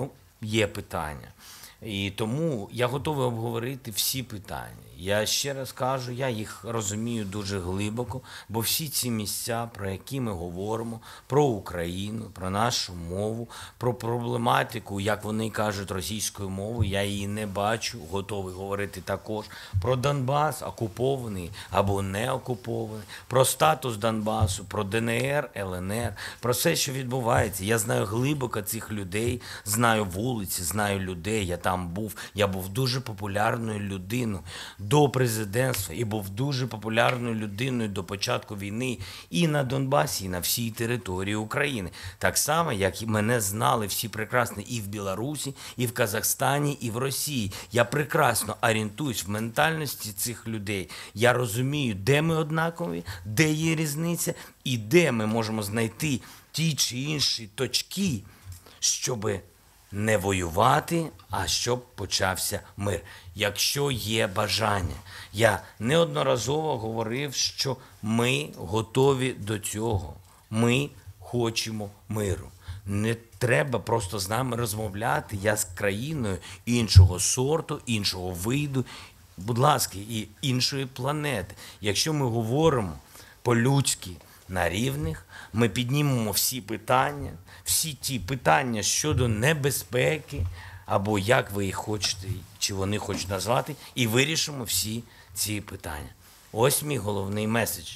є питання. І тому я готовий обговорити всі питання. Я ще раз кажу, я їх розумію дуже глибоко, бо всі ці місця, про які ми говоримо, про Україну, про нашу мову, про проблематику, як вони кажуть російською мовою, я її не бачу, готовий говорити також про Донбас, окупований або не окупований, про статус Донбасу, про ДНР, ЛНР, про все, що відбувається. Я знаю глибоко цих людей, знаю вулиці, знаю людей, я там був, я був дуже популярною людиною до президентства і був дуже популярною людиною до початку війни і на Донбасі, і на всій території України. Так само, як і мене знали всі прекрасно і в Білорусі, і в Казахстані, і в Росії. Я прекрасно орієнтуюсь в ментальності цих людей. Я розумію, де ми однакові, де є різниця і де ми можемо знайти ті чи інші точки, щоби не воювати, а щоб почався мир. Якщо є бажання. Я неодноразово говорив, що ми готові до цього. Ми хочемо миру. Не треба просто з нами розмовляти. Я з країною іншого сорту, іншого виду, будь ласка, і іншої планети. Якщо ми говоримо по-людськи, на рівних, ми піднімемо всі питання, всі ті питання щодо небезпеки, або як ви їх хочете, чи вони хочуть назвати, і вирішимо всі ці питання. Ось мій головний меседж.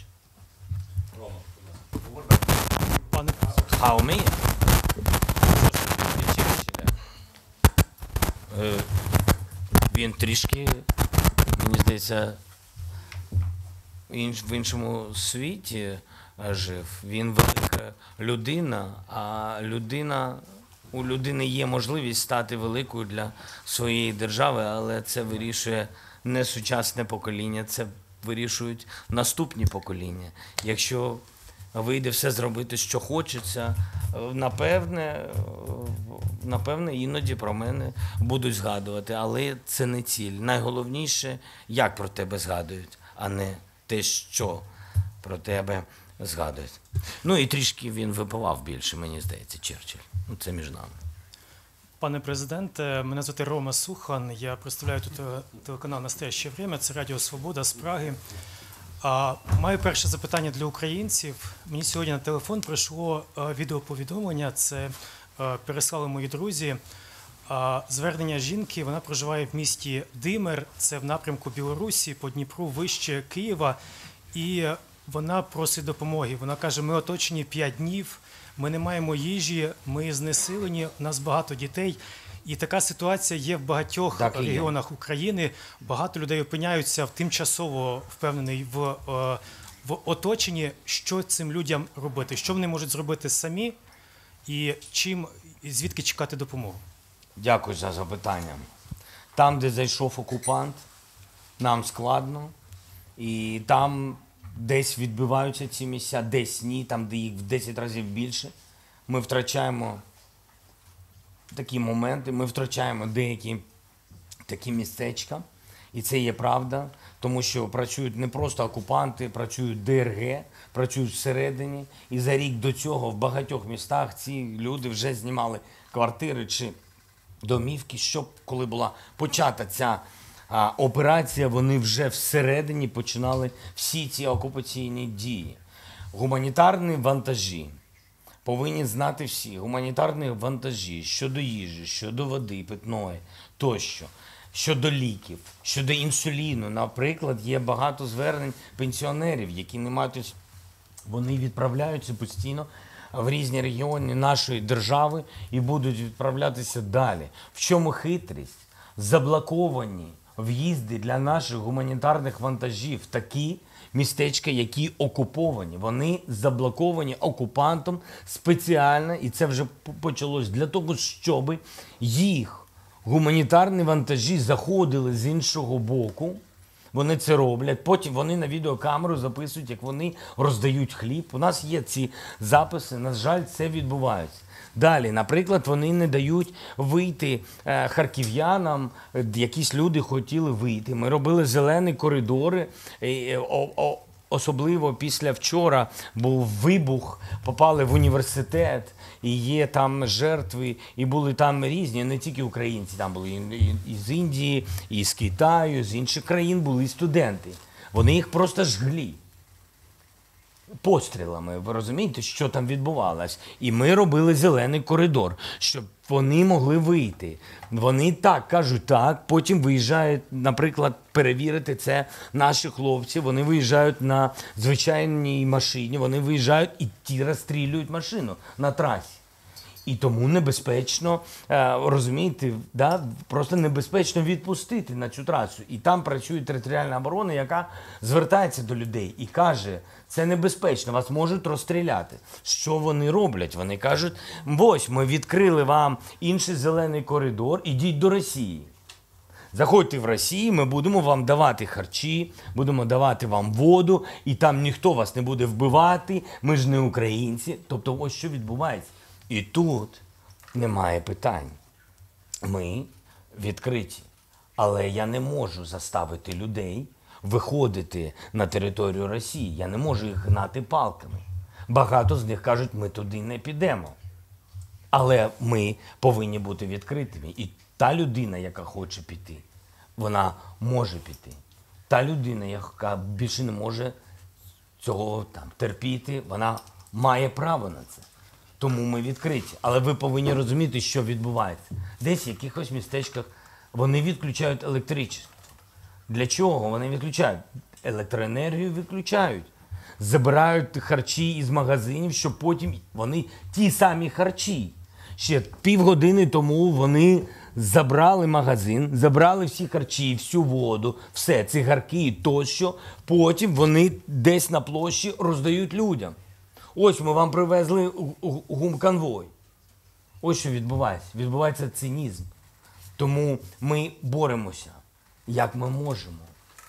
How me? Він трішки, мені здається, в іншому світі жив. Він велика людина, а у людини є можливість стати великою для своєї держави, але це вирішує не сучасне покоління, це вирішують наступні покоління. Якщо вийде все зробити, що хочеться, напевне, іноді про мене будуть згадувати, але це не ціль. Найголовніше, як про тебе згадують, а не те, що про тебе згадують. Ну і трішки він випивав більше, мені здається, Черчилль. Ну, це між нами. Пане президенте, мене звати Рома Сухан, я представляю тут телеканал «Настояще время», це Радіо Свобода з Праги. Маю перше запитання для українців. Мені сьогодні на телефон прийшло відеоповідомлення, це переслали мої друзі. Звернення жінки, вона проживає в місті Димир, це в напрямку Білорусі, по Дніпру, вище Києва, і вона просить допомоги. Вона каже, ми оточені 5 днів, ми не маємо їжі, ми знесилені, у нас багато дітей. І така ситуація є в багатьох регіонах України. Багато людей опиняються тимчасово, впевнений, в оточенні. Що цим людям робити? Що вони можуть зробити самі і звідки чекати допомогу? Дякую за запитання. Там, де зайшов окупант, нам складно. І там десь відбиваються ці місця, десь ні, там, де їх в 10 разів більше. Ми втрачаємо такі моменти, ми втрачаємо деякі такі містечка. І це є правда, тому що працюють не просто окупанти, працюють ДРГ, працюють всередині. І за рік до цього в багатьох містах ці люди вже знімали квартири чи домівки, щоб коли була почата ця операція, вони вже всередині починали всі ці окупаційні дії. Гуманітарні вантажі. Повинні знати всі. Гуманітарні вантажі щодо їжі, щодо води питної тощо, щодо ліків, щодо інсуліну. Наприклад, є багато звернень пенсіонерів, які не мають, вони відправляються постійно в різні регіони нашої держави і будуть відправлятися далі. В чому хитрість? Заблоковані в'їзди для наших гуманітарних вантажів, такі містечка, які окуповані. Вони заблоковані окупантом спеціально, і це вже почалось для того, щоб їх гуманітарні вантажі заходили з іншого боку. Вони це роблять, потім вони на відеокамеру записують, як вони роздають хліб. У нас є ці записи, на жаль, це відбувається. Далі, наприклад, вони не дають вийти харків'янам, якісь люди хотіли вийти. Ми робили зелені коридори, особливо після вчора був вибух, попали в університет, і є там жертви, і були там різні, не тільки українці, там були і з Індії, і з Китаю, з інших країн були студенти. Вони їх просто жгли пострілами, ви розумієте, що там відбувалось? І ми робили зелений коридор, щоб вони могли вийти. Вони так кажуть так, потім виїжджають, наприклад, перевірити це наші хлопці, вони виїжджають на звичайній машині, вони виїжджають і ті розстрілюють машину на трасі. І тому небезпечно, розумієте, да, просто небезпечно відпустити на цю трасу. І там працює територіальна оборона, яка звертається до людей і каже, це небезпечно, вас можуть розстріляти. Що вони роблять? Вони кажуть, ось ми відкрили вам інший зелений коридор, ідіть до Росії. Заходьте в Росію, ми будемо вам давати харчі, будемо давати вам воду, і там ніхто вас не буде вбивати, ми ж не українці. Тобто ось що відбувається. І тут немає питань. Ми відкриті. Але я не можу заставити людей виходити на територію Росії. Я не можу їх гнати палками. Багато з них кажуть, ми туди не підемо. Але ми повинні бути відкритими. І та людина, яка хоче піти, вона може піти. Та людина, яка більше не може цього терпіти, вона має право на це. Тому ми відкриті. Але ви повинні розуміти, що відбувається. Десь в якихось містечках вони відключають електричество. Для чого вони відключають? Електроенергію відключають. Забирають харчі із магазинів, щоб потім вони ті самі харчі. Ще півгодини тому вони забрали магазин, забрали всі харчі, всю воду, все, цигарки тощо. Потім вони десь на площі роздають людям. Ось ми вам привезли гумконвой. Ось що відбувається. Відбувається цинізм. Тому ми боремося, як ми можемо.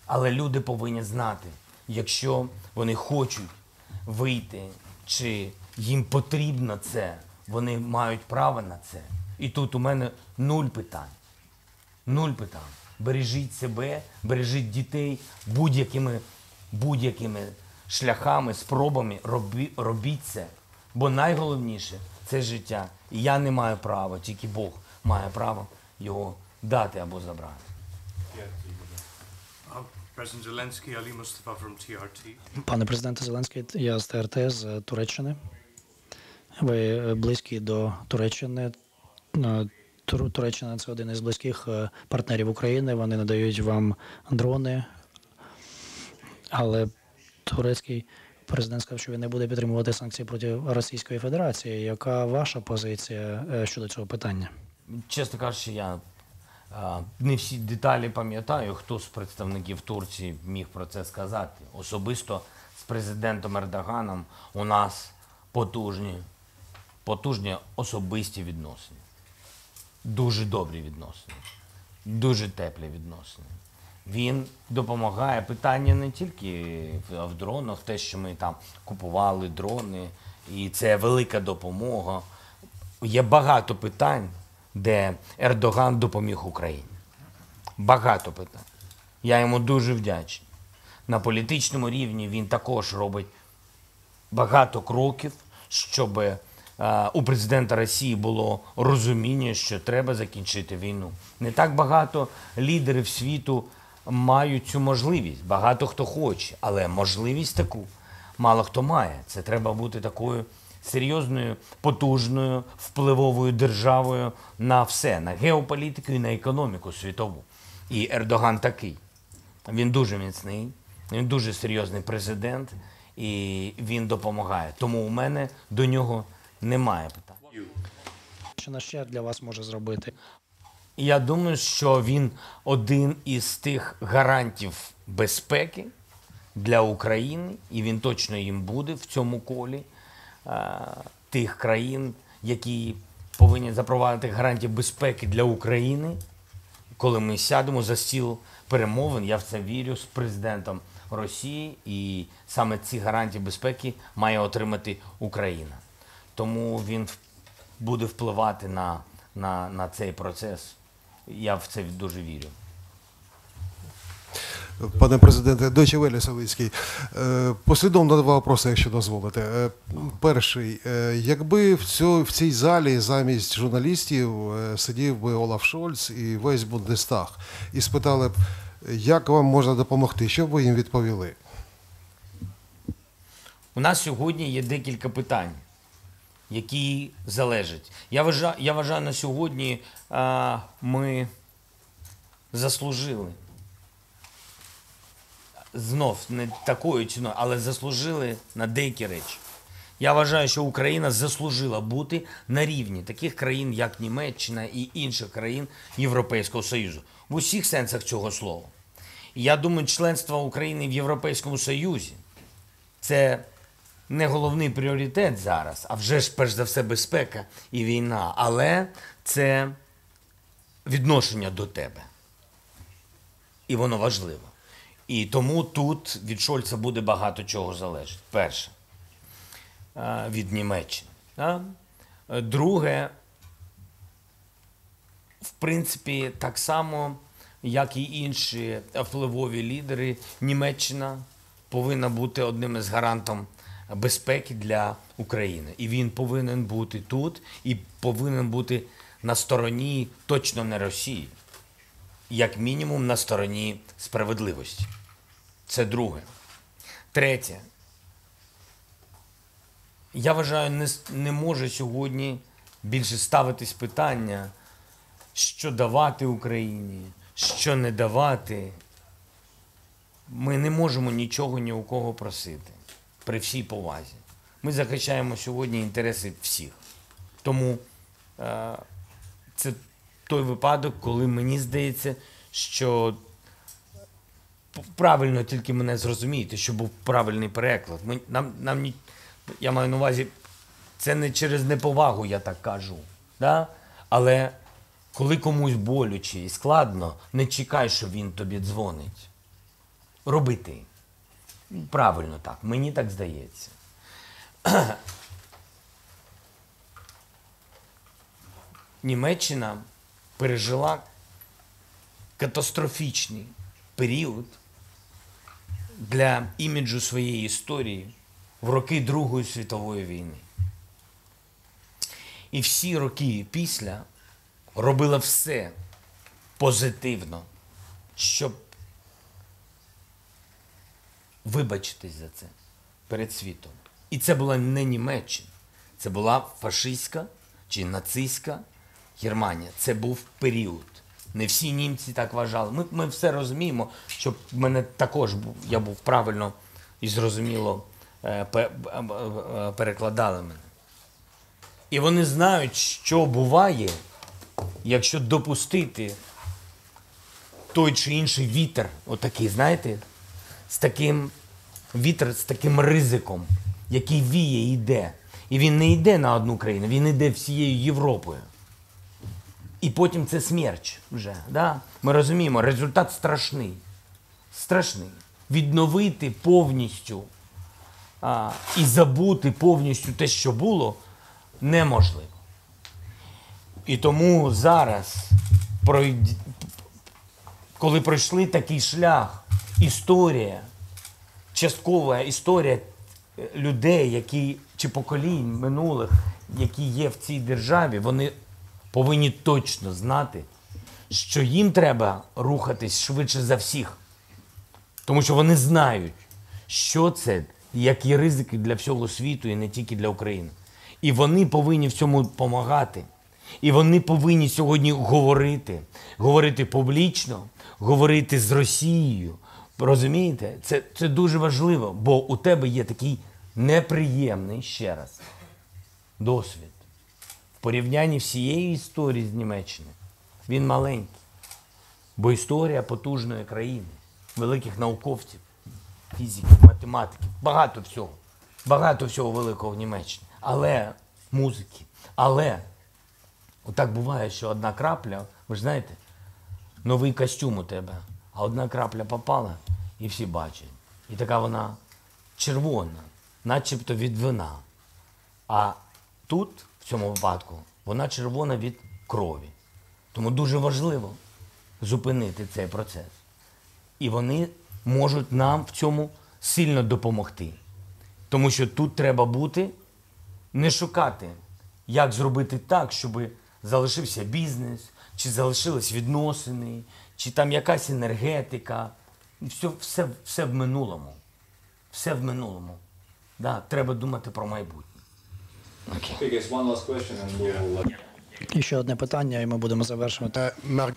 Але люди повинні знати, якщо вони хочуть вийти, чи їм потрібно це, вони мають право на це. І тут у мене 0 питань. 0 питань. Бережіть себе, бережіть дітей будь-якими шляхами, спробами, робіть це. Бо найголовніше – це життя. І я не маю права, тільки Бог має право його дати або забрати. President Zelensky, Ali Mustafa from TRT. Пане президенте Зеленський, я з ТРТ з Туреччини. Ви близькі до Туреччини. Туреччина – це один із близьких партнерів України. Вони надають вам дрони. Але турецький президент сказав, що він не буде підтримувати санкції проти Російської Федерації. Яка ваша позиція щодо цього питання? Чесно кажучи, я не всі деталі пам'ятаю, хто з представників Турції міг про це сказати. Особисто з президентом Ердоганом у нас потужні особисті відносини. Дуже добрі відносини, дуже теплі відносини. Він допомагає. Питання не тільки в дронах, те, що ми там купували дрони, і це велика допомога. Є багато питань, де Ердоган допоміг Україні. Багато питань. Я йому дуже вдячний. На політичному рівні він також робить багато кроків, щоб у президента Росії було розуміння, що треба закінчити війну. Не так багато лідерів світу мають цю можливість. Багато хто хоче, але можливість таку мало хто має. Це треба бути такою серйозною, потужною, впливовою державою на все, на геополітику і на економіку світову. І Ердоган такий. Він дуже міцний, він дуже серйозний президент, і він допомагає. Тому у мене до нього немає питань. Що ще для вас може зробити? Я думаю, що він один із тих гарантів безпеки для України, і він точно їм буде в цьому колі тих країн, які повинні запровадити гарантії безпеки для України. Коли ми сядемо за стіл перемовин, я в це вірю, з президентом Росії, і саме ці гарантії безпеки має отримати Україна. Тому він буде впливати на цей процес. Я в це дуже вірю. Пане президенте, Deutsche Welle, Савицький. Послідовно два вопроси, якщо дозволите. Перший. Якби в цій залі замість журналістів сидів би Олаф Шольц і весь Бундестаг і спитали б, як вам можна допомогти, що б ви їм відповіли? У нас сьогодні є декілька питань, які залежать. Я вважаю, на сьогодні ми заслужили. Знов не такою ціною, але заслужили на деякі речі. Я вважаю, що Україна заслужила бути на рівні таких країн, як Німеччина і інших країн Європейського Союзу. В усіх сенсах цього слова. І я думаю, членство України в Європейському Союзі – це не головний пріоритет зараз, а вже ж, перш за все, безпека і війна. Але це відношення до тебе. І воно важливо. І тому тут від Шольца буде багато чого залежати. Перше, від Німеччини. Друге, в принципі, так само, як і інші впливові лідери, Німеччина повинна бути одним із гарантів безпеки для України. І він повинен бути тут, і повинен бути на стороні точно не Росії. Як мінімум на стороні справедливості. Це друге. Третє. Я вважаю, не може сьогодні більше ставитись питання, що давати Україні, що не давати. Ми не можемо нічого ні у кого просити, при всій повазі. Ми захищаємо сьогодні інтереси всіх. Тому це той випадок, коли мені здається, що правильно тільки мене зрозумієте, що був правильний переклад. Я маю на увазі, це не через неповагу, я так кажу. Да? Але коли комусь болюче і складно, не чекай, що він тобі дзвонить. робити. Правильно так, мені так здається. Німеччина пережила катастрофічний період для іміджу своєї історії в роки Другої світової війни. І всі роки після робила все позитивно, щоб вибачитись за це перед світом. І це була не Німеччина, це була фашистська чи нацистська Германія. Це був період. Не всі німці так вважали. Ми все розуміємо, щоб мене також я був правильно і зрозуміло перекладали мене. І вони знають, що буває, якщо допустити той чи інший вітер, отакий, знаєте, з таким вітер, з таким ризиком, який віє і йде. І він не йде на одну країну, він йде всією Європою. І потім це смерч вже. Да? Ми розуміємо, результат страшний. Страшний. Відновити повністю і забути повністю те, що було, неможливо. І тому зараз, коли пройшли такий шлях, історія, часткова історія людей, які, чи поколінь минулих, які є в цій державі, вони повинні точно знати, що їм треба рухатись швидше за всіх. Тому що вони знають, що це, які ризики для всього світу і не тільки для України. І вони повинні в цьому допомагати. І вони повинні сьогодні говорити публічно, говорити з Росією. Розумієте? Це дуже важливо, бо у тебе є такий неприємний, ще раз, досвід. В порівнянні всієї історії з Німеччини він маленький. Бо історія потужної країни, великих науковців, фізиків, математиків, багато всього великого в Німеччині. Але музики, але отак буває, що одна крапля, ви ж знаєте, новий костюм у тебе, а одна крапля попала і всі бачать. І така вона червона, начебто від вина. А тут, в цьому випадку, вона червона від крові. Тому дуже важливо зупинити цей процес. І вони можуть нам в цьому сильно допомогти. Тому що тут треба бути, не шукати, як зробити так, щоб залишився бізнес, чи залишились відносини, чи там якась енергетика. Все в минулому. Все в минулому. Да, треба думати про майбутнє. Okay, one last question and we'll... І ще одне питання, і ми будемо завершувати.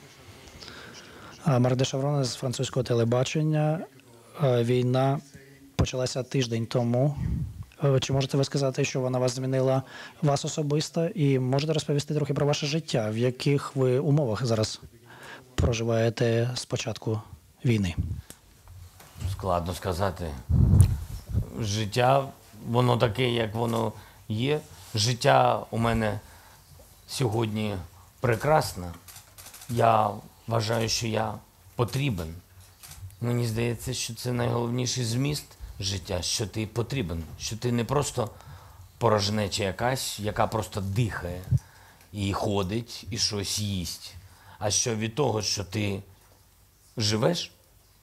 Марк де Шаврон з французького телебачення. Війна почалася тиждень тому. Чи можете ви сказати, що вона вас змінила, вас особисто, і можете розповісти трохи про ваше життя, в яких ви умовах зараз проживаєте з початку війни? Складно сказати. Життя, воно таке, як воно є. Життя у мене сьогодні прекрасне. Я вважаю, що я потрібен. Мені здається, що це найголовніший зміст життя, що ти потрібен, що ти не просто порожнеча якась, яка просто дихає і ходить, і щось їсть, а що від того, що ти живеш,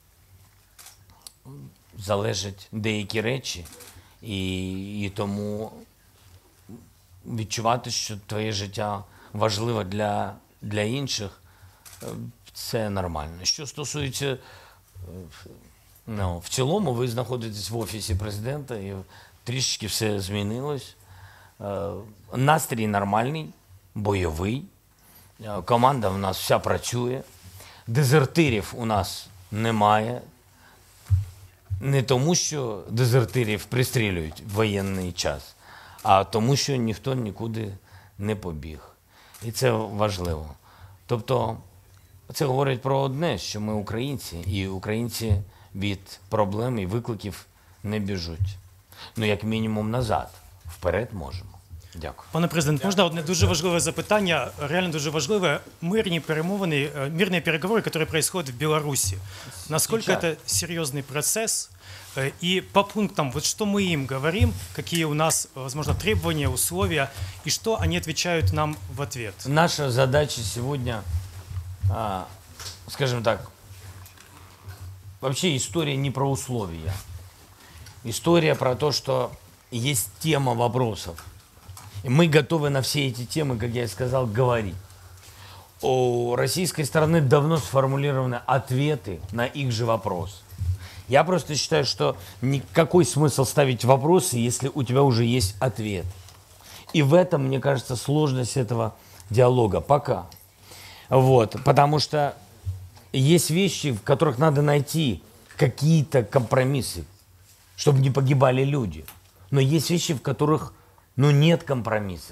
залежать деякі речі, і тому відчувати, що твоє життя важливе для інших, це нормально. Що стосується, в цілому ви знаходитесь в Офісі Президента, і трішечки все змінилось. Настрій нормальний, бойовий, команда в нас вся працює, дезертирів у нас немає. Не тому, що дезертирів пристрілюють в воєнний час, а тому, що ніхто нікуди не побіг. І це важливо. Тобто, це говорить про одне, що ми українці, і українці від проблем і викликів не біжуть. Ну, як мінімум, назад. Вперед можемо. Дякую. Пане президент, можна одне дуже важливе запитання, реально дуже важливе. Мирные переговоры, которые происходят в Беларуси. Насколько Сейчас. это серьезный процесс? И по пунктам, вот что мы им говорим, какие у нас, возможно, требования, условия, и что они отвечают нам в ответ? Наша задача сегодня, скажем так, вообще история не про условия. История про то, что есть тема вопросов. И мы готовы на все эти темы, как я и сказал, говорить. У российской стороны давно сформулированы ответы на их же вопрос. Я просто считаю, что никакой смысл ставить вопросы, если у тебя уже есть ответ. И в этом, мне кажется, сложность этого диалога пока. Вот, потому что есть вещи, в которых надо найти какие-то компромиссы, чтобы не погибали люди. Но есть вещи, в которых, нет компромиссов.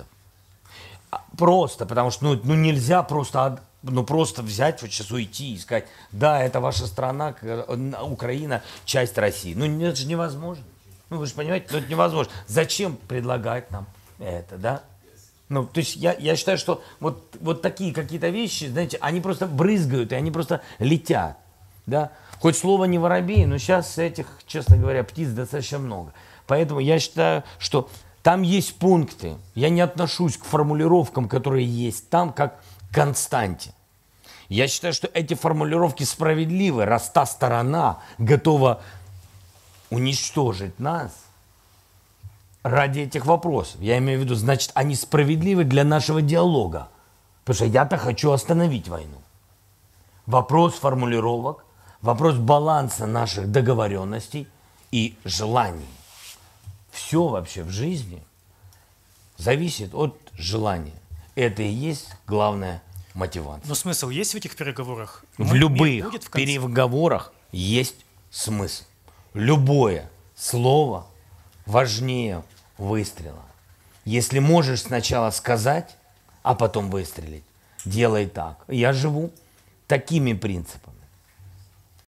Просто, потому что, нельзя просто взять, вот сейчас уйти и сказать, да, это ваша страна, Украина, часть России. Это же невозможно. Вы же понимаете, это невозможно. Зачем предлагать нам это, да? То есть я считаю, что вот такие какие-то вещи, знаете, они просто брызгают, и они просто летят, да? Хоть слово не воробей, но сейчас этих, честно говоря, птиц достаточно много. Поэтому я считаю, что там есть пункты. Я не отношусь к формулировкам, которые есть там, как к константе. Я считаю, что эти формулировки справедливы, раз та сторона готова уничтожить нас ради этих вопросов. Я имею в виду, значит, они справедливы для нашего диалога. Потому что я-то хочу остановить войну. Вопрос формулировок, вопрос баланса наших договоренностей и желаний. Все вообще в жизни зависит от желания. Это и есть главная мотивация. Но смысл есть в этих переговорах? В любых переговорах есть смысл. Любое слово важнее выстрела. Если можешь сначала сказать, а потом выстрелить, делай так. Я живу такими принципами.